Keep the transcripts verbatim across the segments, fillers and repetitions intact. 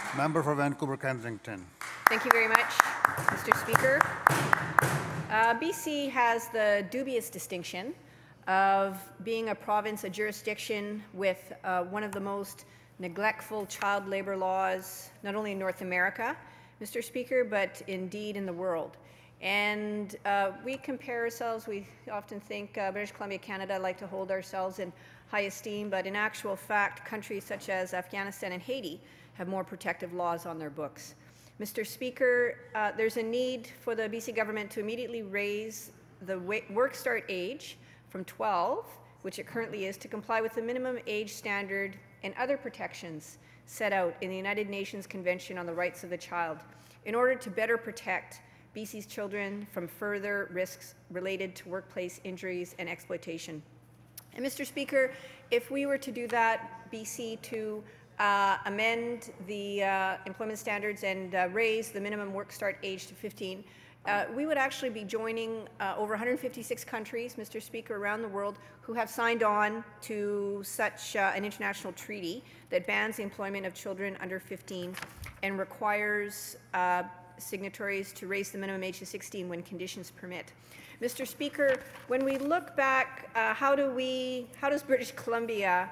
Member for Vancouver-Kensington. Thank you very much, Mister Speaker. Uh, B C has the dubious distinction of being a province, a jurisdiction with uh, one of the most neglectful child labour laws, not only in North America, Mister Speaker, but indeed in the world. And uh, we compare ourselves, we often think uh, British Columbia, Canada, like to hold ourselves in high esteem, but in actual fact, countries such as Afghanistan and Haiti have more protective laws on their books. Mister Speaker, uh, there's a need for the B C government to immediately raise the work start age from twelve, which it currently is, to comply with the minimum age standard and other protections set out in the United Nations Convention on the Rights of the Child in order to better protect B C's children from further risks related to workplace injuries and exploitation. And Mister Speaker, if we were to do that, B C to uh, amend the uh, employment standards and uh, raise the minimum work start age to fifteen, uh, we would actually be joining uh, over one hundred fifty-six countries, Mister Speaker, around the world who have signed on to such uh, an international treaty that bans the employment of children under fifteen and requires uh, signatories to raise the minimum age to sixteen when conditions permit. Mister Speaker, when we look back, uh, how do we, how does British Columbia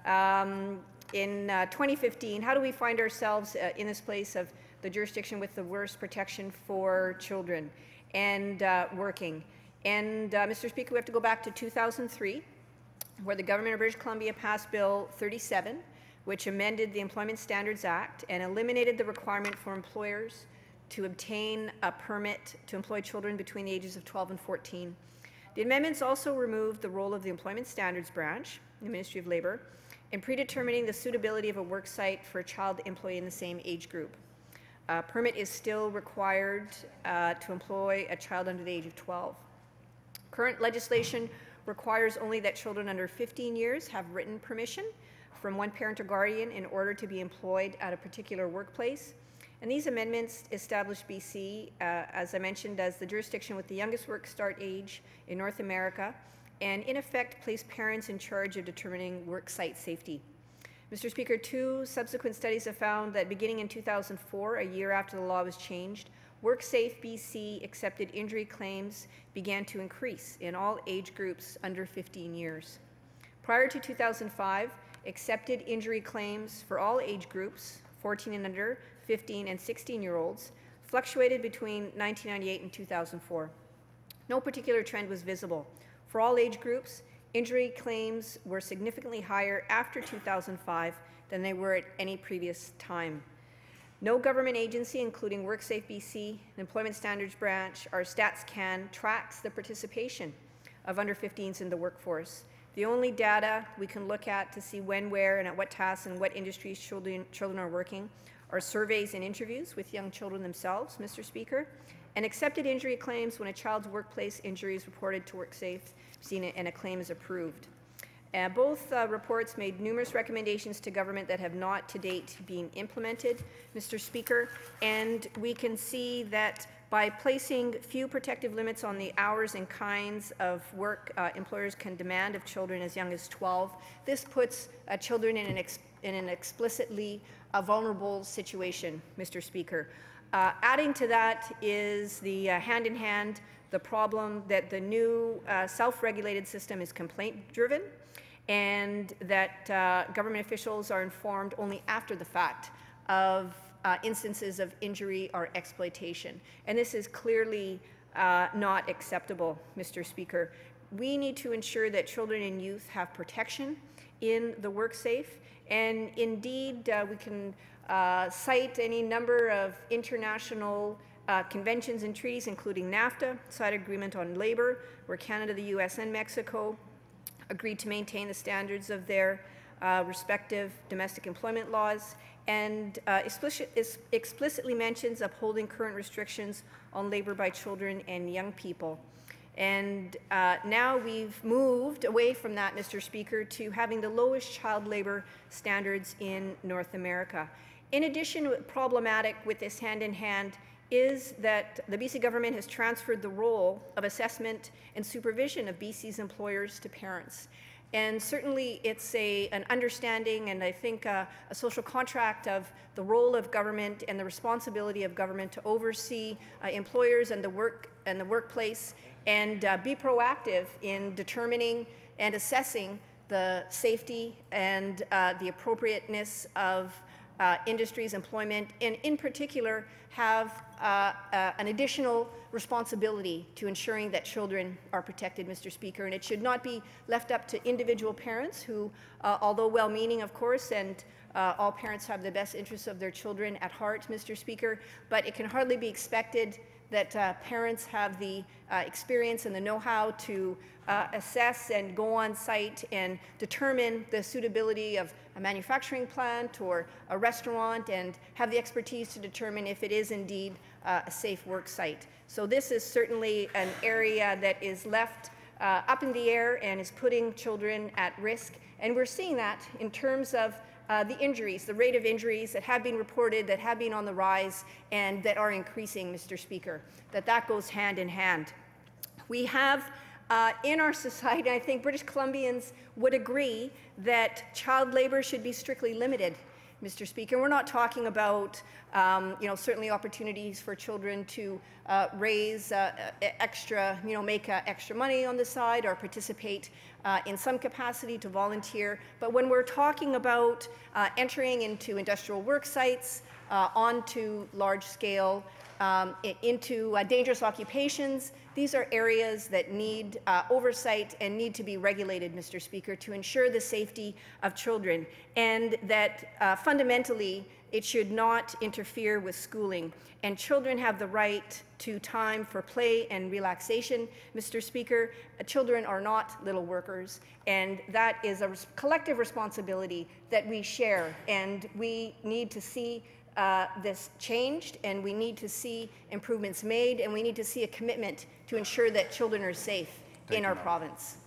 um, in uh, twenty fifteen, how do we find ourselves uh, in this place of the jurisdiction with the worst protection for children and uh, working? And uh, Mister Speaker, we have to go back to two thousand three, where the government of British Columbia passed Bill thirty-seven, which amended the Employment Standards Act and eliminated the requirement for employers to obtain a permit to employ children between the ages of twelve and fourteen. The amendments also removed the role of the Employment Standards Branch, the Ministry of Labour, in predetermining the suitability of a work site for a child employee in the same age group. A permit is still required uh, to employ a child under the age of twelve. Current legislation requires only that children under fifteen years have written permission from one parent or guardian in order to be employed at a particular workplace. And these amendments establish B C, uh, as I mentioned, as the jurisdiction with the youngest work start age in North America, and in effect place parents in charge of determining work site safety. Mister Speaker, two subsequent studies have found that beginning in two thousand four, a year after the law was changed, WorkSafe B C accepted injury claims began to increase in all age groups under fifteen years. Prior to two thousand five, accepted injury claims for all age groups, fourteen and under, fifteen and sixteen year olds, fluctuated between nineteen ninety-eight and two thousand four. No particular trend was visible. For all age groups, injury claims were significantly higher after two thousand five than they were at any previous time. No government agency, including WorkSafe B C, the Employment Standards Branch, or StatsCan, tracks the participation of under fifteens in the workforce. The only data we can look at to see when, where, and at what tasks and what industries children, children are working are surveys and interviews with young children themselves, Mister Speaker, and accepted injury claims when a child's workplace injury is reported to WorkSafe and a claim is approved. Uh, both uh, reports made numerous recommendations to government that have not to date been implemented, Mister Speaker, and we can see that by placing few protective limits on the hours and kinds of work uh, employers can demand of children as young as twelve, this puts uh, children in an, ex in an explicitly uh, vulnerable situation, Mister Speaker. Uh, adding to that is the uh, hand-in-hand the problem that the new uh, self-regulated system is complaint-driven, and that uh, government officials are informed only after the fact of uh, instances of injury or exploitation. And this is clearly uh, not acceptable, Mister Speaker. We need to ensure that children and youth have protection in the WorkSafe, and indeed uh, we can uh, cite any number of international uh, conventions and treaties, including NAFTA, Side Agreement on Labor, where Canada, the U S, and Mexico agreed to maintain the standards of their uh, respective domestic employment laws, and uh, explicit, is explicitly mentions upholding current restrictions on labor by children and young people. And uh, now we've moved away from that, Mister Speaker, to having the lowest child labor standards in North America. In addition, problematic with this hand-in-hand is that the B C government has transferred the role of assessment and supervision of B C's employers to parents. And certainly it's a, an understanding and I think uh, a social contract of the role of government and the responsibility of government to oversee uh, employers and the work and the workplace and uh, be proactive in determining and assessing the safety and uh, the appropriateness of uh, industries, employment, and in particular have uh, uh, an additional responsibility to ensuring that children are protected, Mister Speaker. And it should not be left up to individual parents who, uh, although well-meaning, of course, and uh, all parents have the best interests of their children at heart, Mister Speaker, but it can hardly be expected that uh, parents have the uh, experience and the know-how to uh, assess and go on site and determine the suitability of a manufacturing plant or a restaurant and have the expertise to determine if it is indeed uh, a safe work site. So this is certainly an area that is left uh, up in the air and is putting children at risk. And we're seeing that in terms of Uh, the injuries, the rate of injuries that have been reported, that have been on the rise, and that are increasing, Mister Speaker, that that goes hand in hand. We have uh, in our society, I think British Columbians would agree that child labor should be strictly limited, Mister Speaker. We're not talking about, um, you know, certainly opportunities for children to uh, raise uh, extra, you know, make uh, extra money on the side or participate uh, in some capacity to volunteer. But when we're talking about uh, entering into industrial work sites, uh, onto large-scale, um, into uh, dangerous occupations, these are areas that need uh, oversight and need to be regulated, Mister Speaker, to ensure the safety of children, and that uh, fundamentally it should not interfere with schooling. And children have the right to time for play and relaxation, Mister Speaker. Uh, children are not little workers, and that is a res- collective responsibility that we share, and we need to see Uh, this changed, and we need to see improvements made, and we need to see a commitment to ensure that children are safe Thank in you, our Madam. province.